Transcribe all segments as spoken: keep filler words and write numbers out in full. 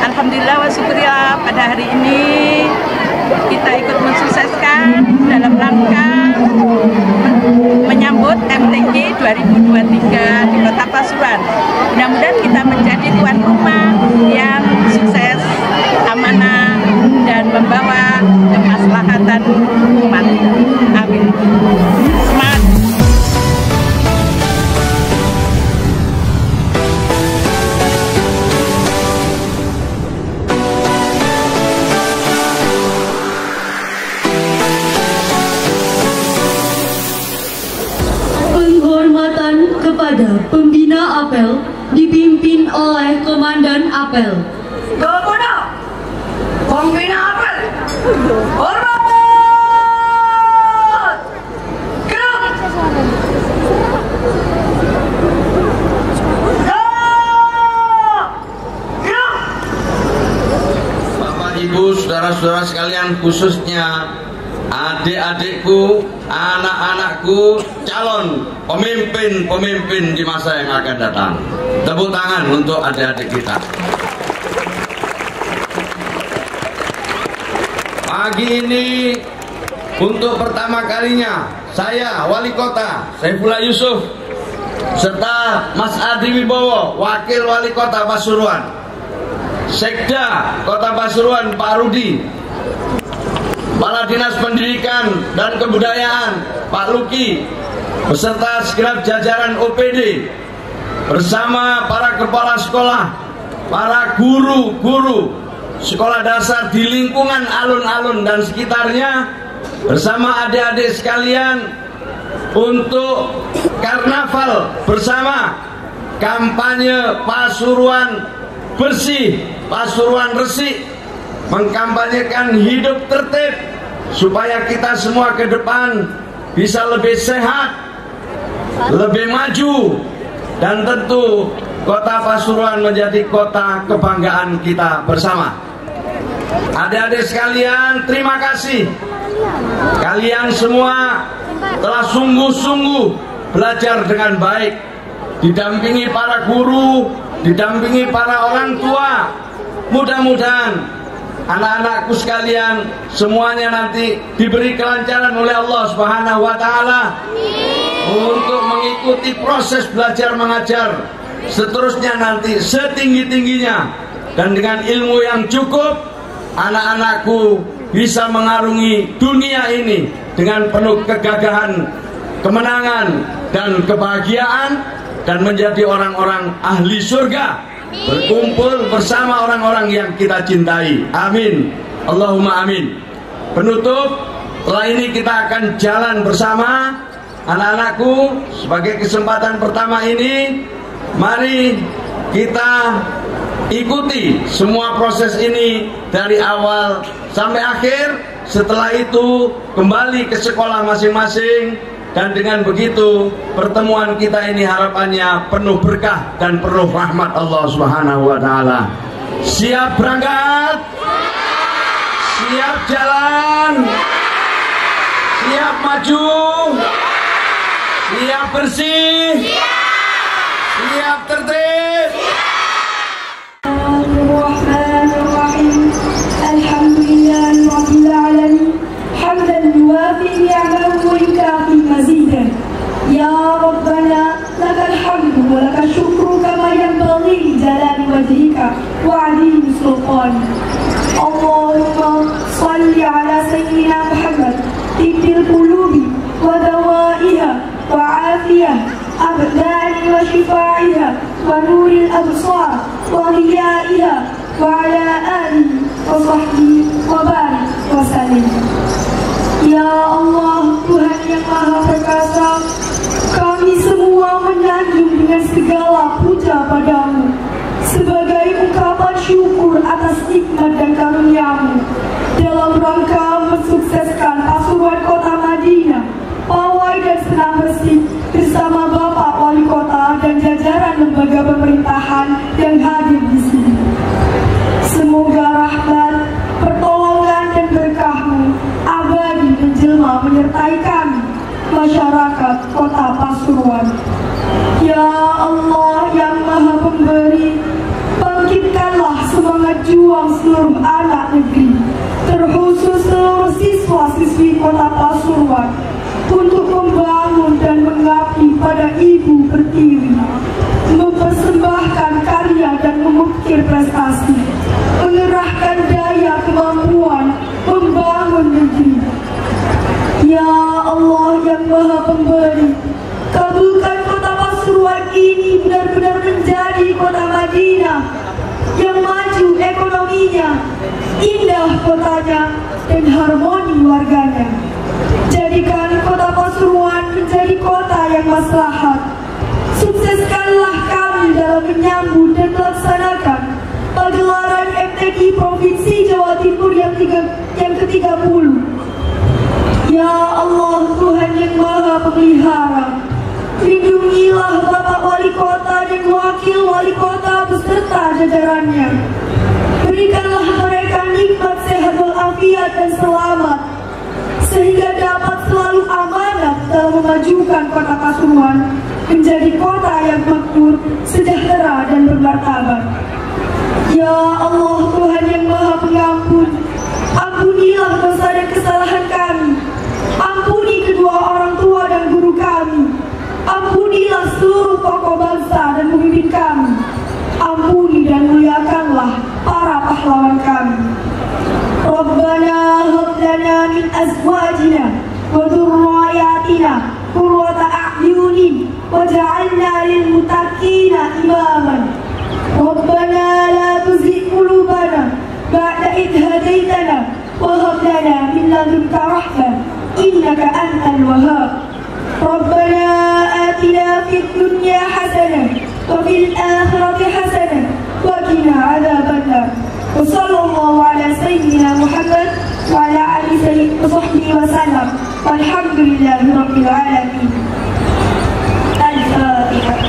Alhamdulillah wa syukurillah, pada hari ini kita ikut mensukseskan dalam rangka menyambut M T Q dua ribu dua puluh tiga di Kota Pasuruan. Mudah-mudahan kita menjadi tuan rumah yang sukses, amanah, dan membawa kemaslahatan umat. Amin. Semangat. Penghormatan kepada pembina apel dipimpin oleh Komandan Apel. Kepada pembina apel, hormat! Gerak! Gerak! Bapak, Ibu, saudara-saudara sekalian, khususnya adik-adikku, anak-anakku, calon pemimpin-pemimpin di masa yang akan datang. Tepuk tangan untuk adik-adik kita. Pagi ini untuk pertama kalinya saya Wali Kota Saifullah Yusuf serta Mas Adi Wibowo, Wakil Wali Kota Pasuruan, Sekda Kota Pasuruan Pak Rudi, Kepala Dinas Pendidikan dan Kebudayaan Pak Luki, beserta segenap jajaran O P D, bersama para kepala sekolah, para guru-guru sekolah dasar di lingkungan alun-alun dan sekitarnya, bersama adik-adik sekalian, untuk karnaval bersama kampanye Pasuruan bersih, Pasuruan resik, mengkampanyekan hidup tertib supaya kita semua ke depan bisa lebih sehat, lebih maju, dan tentu Kota Pasuruan menjadi kota kebanggaan kita bersama. Adik-adik sekalian, terima kasih. Kalian semua telah sungguh-sungguh belajar dengan baik, didampingi para guru, didampingi para orang tua. Mudah-mudahan anak-anakku sekalian semuanya nanti diberi kelancaran oleh Allah Subhanahu wa taala untuk mengikuti proses belajar mengajar seterusnya nanti setinggi-tingginya, dan dengan ilmu yang cukup anak-anakku bisa mengarungi dunia ini dengan penuh kegagahan, kemenangan, dan kebahagiaan, dan menjadi orang-orang ahli surga, berkumpul bersama orang-orang yang kita cintai. Amin, Allahumma amin. Penutup, setelah ini kita akan jalan bersama. Anak-anakku, sebagai kesempatan pertama ini, mari kita ikuti semua proses ini dari awal sampai akhir. Setelah itu kembali ke sekolah masing-masing, dan dengan begitu pertemuan kita ini harapannya penuh berkah dan penuh rahmat Allah Subhanahu wa taala. Siap berangkat? Siap jalan? Siap maju? Siap bersih? Siap tertib? Bismillahirrahmanirrahim. Alhamdulillahi rabbil alamin. Hamdan yuwafi ni'amahu wa yukafi mazidah. Ya Rabbana lakal hamdu wa lakal syukru kama yanbaghi li jalali wajhika wa 'azimi sultanik. Allahumma salli ala sayyidina Muhammad tibbil qulubi wa dawaiha wa 'afiyah abdani wa shifaiha wa nuril absar wa ghiyaiha wa ala alihi wa sahbihi wa barik wa salim. Ya Allah, Tuhan yang Maha Perkasa, kami semua menyanjung dengan segala puja padamu sebagai ungkapan syukur atas nikmat dan karunia-Mu dalam rangka mensukseskan Pasuruan Kota Madinah, Pawai dan Senam Bersih bersama Bapak Wali Kota dan jajaran lembaga pemerintahan yang hadir di sini. Semoga rahmat, pertolongan dan berkah-Mu abadi menjelma menyertai kami, masyarakat Kota Pasuruan. Ya Allah yang Maha Pemberi berjuang seluruh anak negeri, terkhusus seluruh siswa-siswi Kota Pasuruan, untuk membangun dan mengabdi pada Ibu Pertiwi, mempersembahkan karya dan mengukir prestasi, mengerahkan daya kemampuan membangun negeri. Ya Allah yang Maha Pemberi, kabulkan Kota Pasuruan ini benar-benar menjadi kota Madinah yang maju ekonominya, indah kotanya, dan harmoni warganya. Jadikan Kota Pasuruan menjadi kota yang maslahat. Sukseskanlah kami dalam menyambut dan melaksanakan pagelaran M T Q Provinsi Jawa Timur yang, yang ke tiga puluh. Ya Allah, Tuhan yang Maha Pemelihara, lindungilah Bapak Wali Kota dan Wakil Wali Kota beserta jajarannya. Berikanlah mereka nikmat sehat walafiat dan selamat, sehingga dapat selalu amanat dalam memajukan Kota Pasuruan menjadi kota yang makmur, sejahtera, dan bermartabat. Ya Allah, Tuhan yang Maha Pengampun, ampunilah dosa dan kesalahan kami. Ampuni kedua orang tua dan guru kami. Ampunilah seluruh tokoh bangsa dan pemimpin kami. Ampuni dan muliakanlah para pahlawan kami. Rabbana hab lana min azwajina wa dhurriyyatina qurrata a'yunin waj'alna lil muttaqina imaman. Rabbana la tuzigh qulubana ba'da idh hadaytana wa hab lana min ladunka rahmah innaka antal wahhab. Rabbana atina fid dunya hasanah wa fil akhirati hasanah wa qina adzabannar. Wa sallallahu ala sayyidina Muhammad wa ala alihi wa sahbihi wa sallam. Walhamdulillahi rabbil alamin. Al-Fatihah.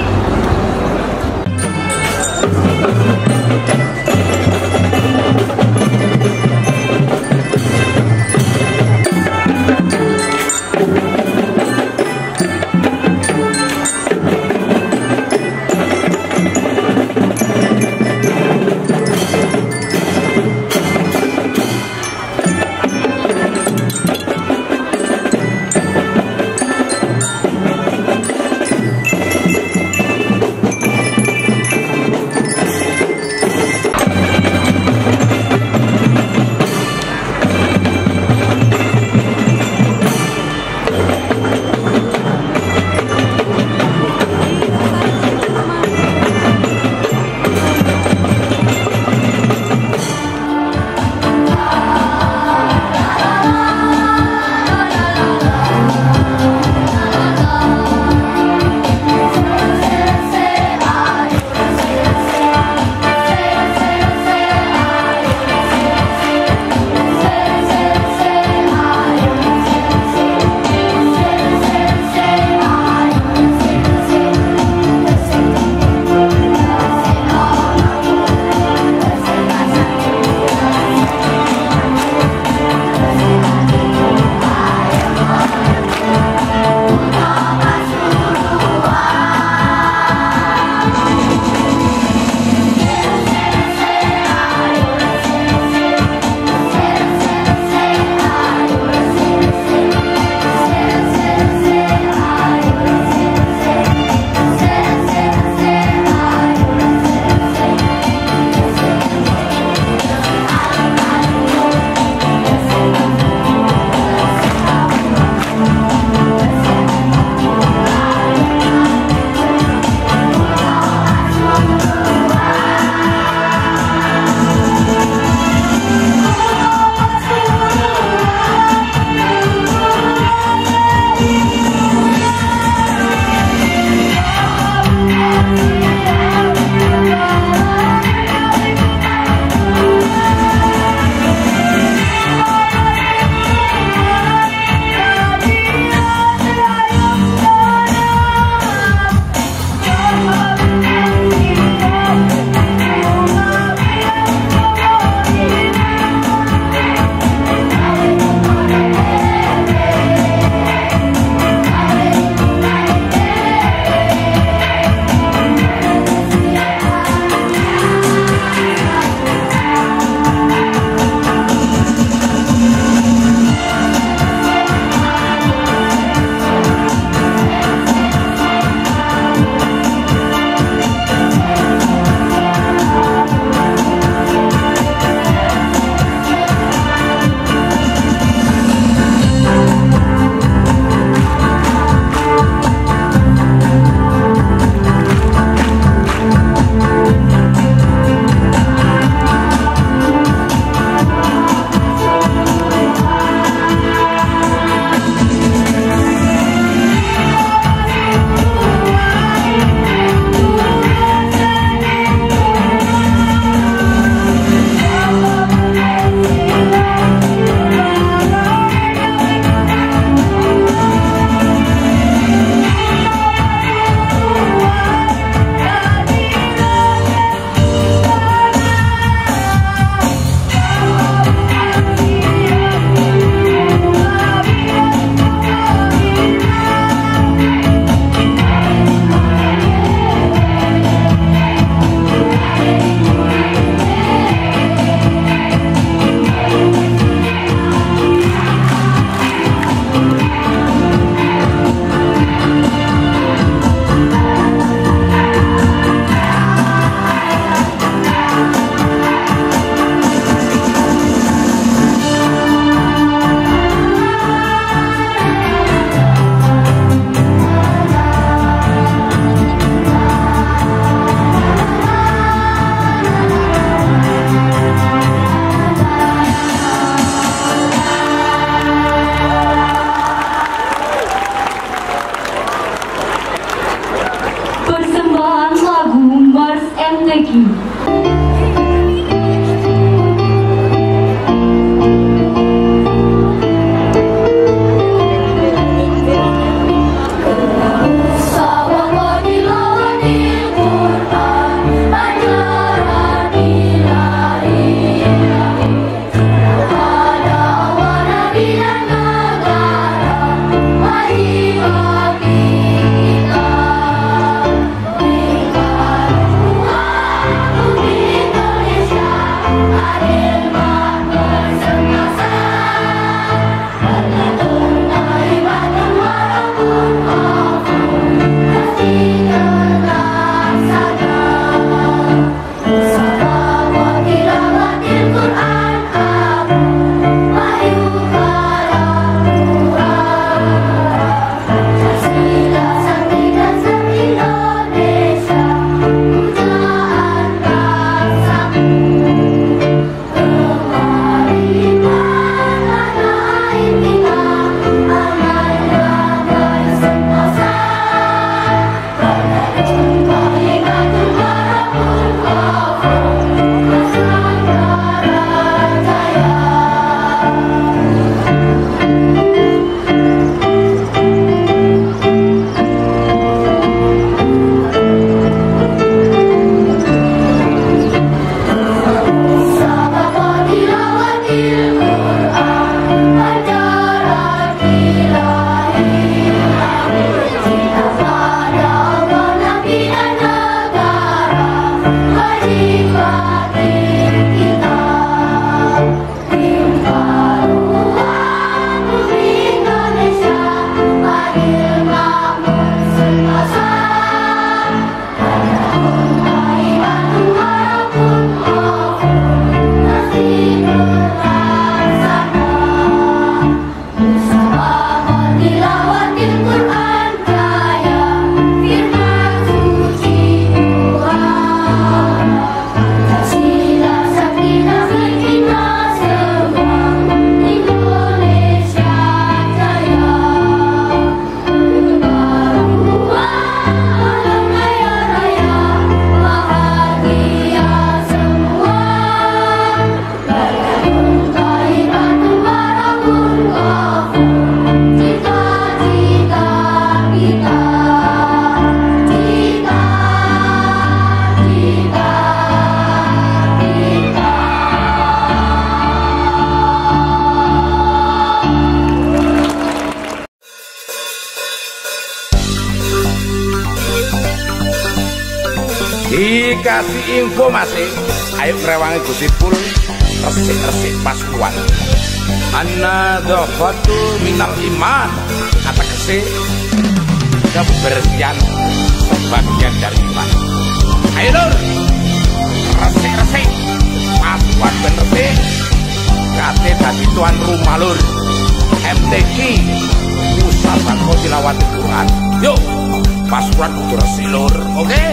Dikasih informasi, ayo ngrewangi Gusipul resik-resik Pasuruan. An-nadhafatu minal iman, kata kesih kebersihan sebagian dari iman. Ayo lur, resik-resik Pasuruan ben resik, kate dadi tuan rumah lur M T Q Pusat Bangko Tilawati Quran. Yuk Pasuruan kudu resik lur, oke? Okay?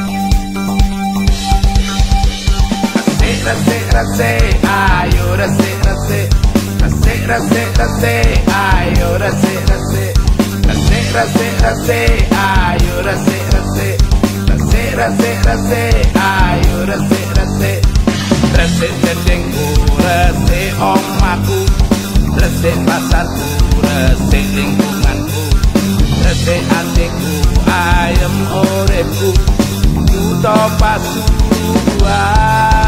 Resik, resik, ayo resik, resik, resik, resik, resik, ayo resik, resik, resik, resik, resik, ayo resik, resik, resik, resik, resik, ayo resik, resik, resik dendengku, resik omaku, resik pasarku, resik lingkunganku, resik hatiku, ayem uripku, kuto Pasuruan.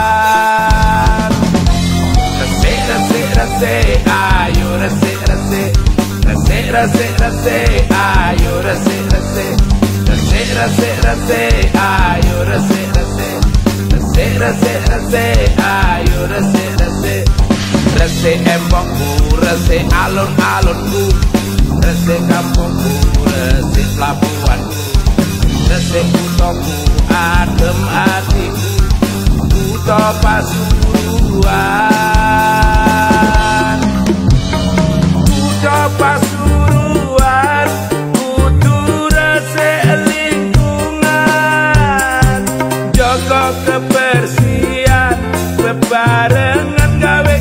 Resik, resik, ayo resik, resik, resik, resik, resik, ayo resik, resik, resik, resik, resik, ayo resik, resik, resik, resik, resik, ayo resik, resik, resik embokku, resik alun-alunku, resik kampungku, resik pelabuhanku, resik kutoku, adem hatiku, kuto Pasuruan. Kuto Pasuruan, kudu resik lingkungan, jaga kebersihan, bebarengan gawe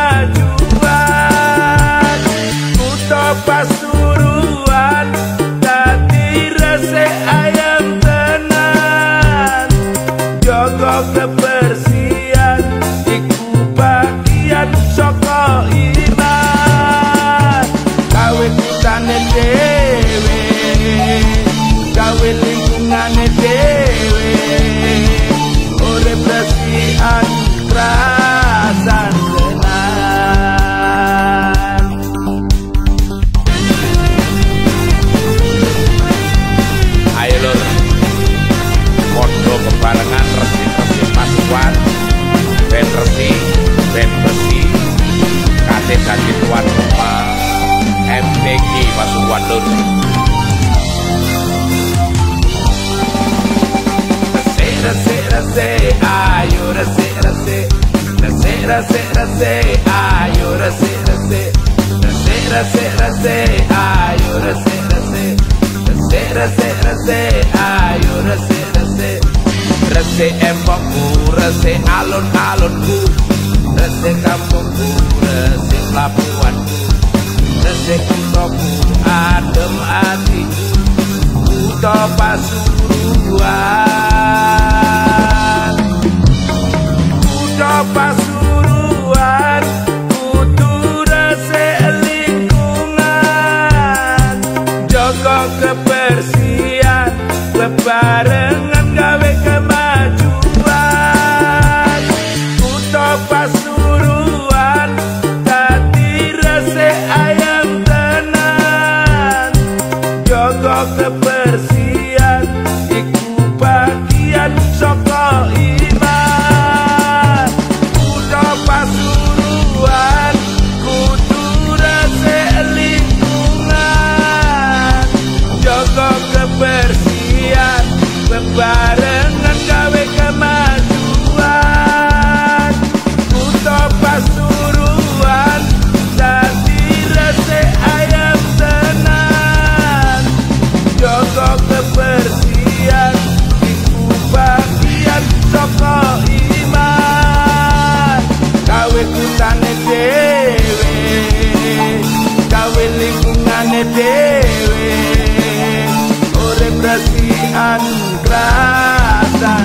kemajuan. Kuto Pasuruan, dadi resik ayam tenan, jaga kebersihan, iku bagian saka iman. Gawe kutane dhewe, gawe lingkungane dhewe, urip resikan rasan tenan. Ayo lur, podo bebarengan resik-resik Pasuruan, ben resik, ben bersih, kate dadi tuan rumah M T Q Pasuruan lur. Resik, resik, resik, ayo resik, resik, resik, resik, resik, ayo resik, resik, resik, resik, resik, ayo resik, resik, resik, resik, resik, ayo resik, resik, resik embokku, resik alun-alunku, resik kampungku, resik pelabuhanku, resik kutoku, adem hatiku, kuto Pasuruan. Kuto Pasuruan, kudu resik lingkungan, jaga kebersihan, bebarengan gawe kemajuan. Kuto Pasuruan, dadi resik ayam tenan, jaga kebersihan, iku bagian saka iman. Kuto Pasuruan, kudu resik lingkungan, jaga kebersihan, bebarengan gawe kemajuan. Kuto Pasuruan, dadi resik ayam tenan, jaga kebersihan, iku bagian saka iman. Gawe kutane dhewe, gawe lingkungane dhewe, urip resikan rasan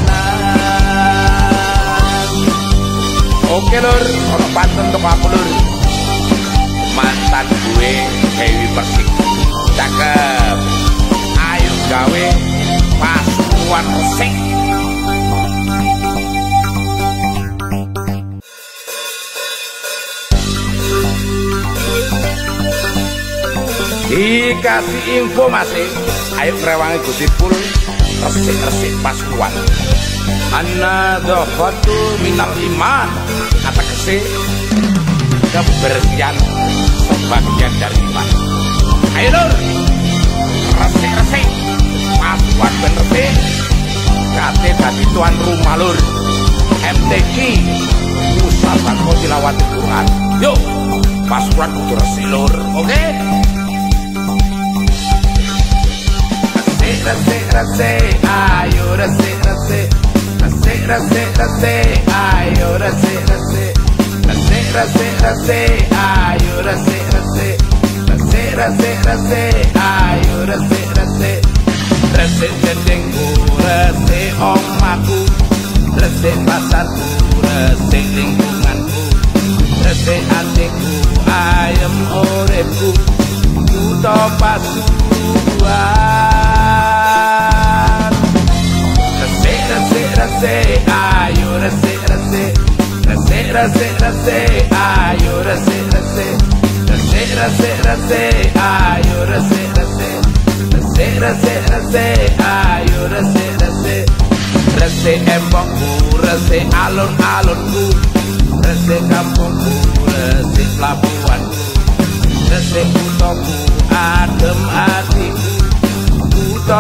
tenan. Oke lur, ono pantun untuk aku lur. Mantan gue Dewi Persik, cakep. Ayo gawe Pasuruan resik. Dikasih informasi, ayo ngrewangi Gusipul resik-resik Pasuruan. An-nadhafatu minal iman, kata kesih kebersihan sebagian dari iman. Ayo lur, resik-resik Pasuruan ben resik, kate dadi tuan rumah lur M T Q Pusat Bangko Tilawati Quran. Yuk Pasuruan kudu resik lur, oke? Resik resik resik, ayo resik resik, resik resik resik, ayo resik resik, resik resik resik, ayo resik resik, resik resik resik, ayo resik resik, resik jedengku, resik omaku, resik pasarku, resik lingkunganku, resik hatiku, ayem uripku, kutha Pasuruan. Resik resik resik, ayo resik resik, resik resik resik, ayo resik resik, resik resik resik, ayo resik resik, resik resik resik, ayo resik resik, resik embokku, resik alun-alunku, resik kampungku, resik pelabuhanku, resik kuthaku, adem hatiku, kutha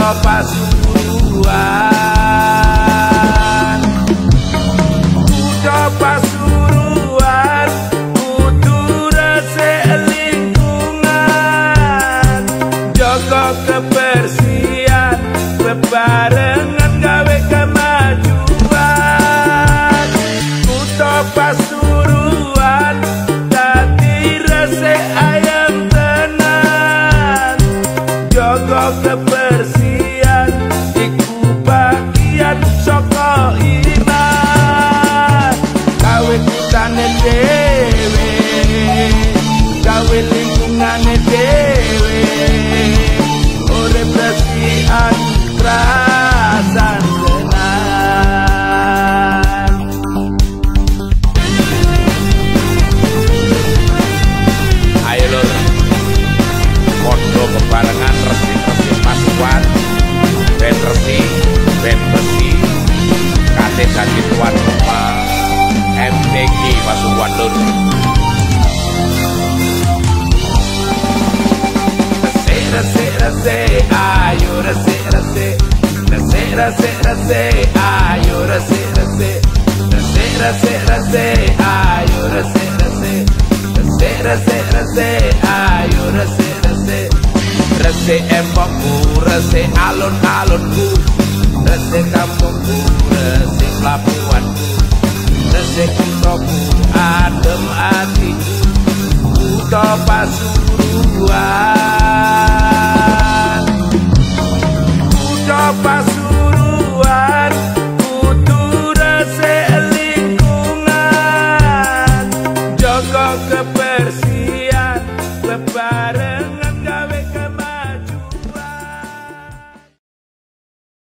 Pasuruan. Kutha Pasuruan kudu resik lingkungan, jaga kebersihan, bebarengan gawe kemajuan. Kutha Pasuruan dadi resik ayam tenan, jaga kebersihan iku bagian saka iman. Gawe kutane dhewe, gawe lingkungane dhewe, urip resikan rasan tenan. Ayo lur, podo bebarengan resik-resik Pasuruan, ben resik, ben bersih, kate dadi tuan rumah M T Q Pasuruan lur. Resik resik, ayo resik resik, resik resik resik, ayo resik resik, resik resik resik, ayo resik resik, resik resik resik, ayo resik resik, resik embokku, resik alun-alunku, resik kampungku, resik pelabuhanku, resik kuthaku, adem hatiku, kutha Pasuruan. Kutha Pasuruan